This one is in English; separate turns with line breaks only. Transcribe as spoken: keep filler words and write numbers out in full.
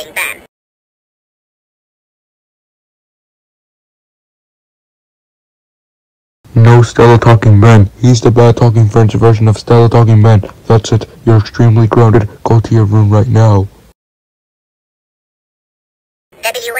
Talking Ben.
No Stella Talking Ben. He's the bad talking French version of Stella Talking Ben. That's it. You're extremely grounded. Go to your room right now.
W